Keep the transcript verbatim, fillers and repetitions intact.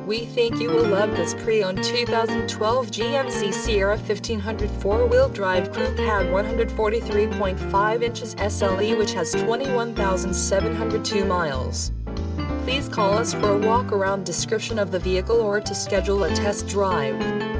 We think you will love this pre-owned two thousand twelve G M C Sierra fifteen hundred four-wheel drive crew cab one hundred forty-three point five inches S L E, which has twenty-one thousand seven hundred two miles. Please call us for a walk-around description of the vehicle or to schedule a test drive.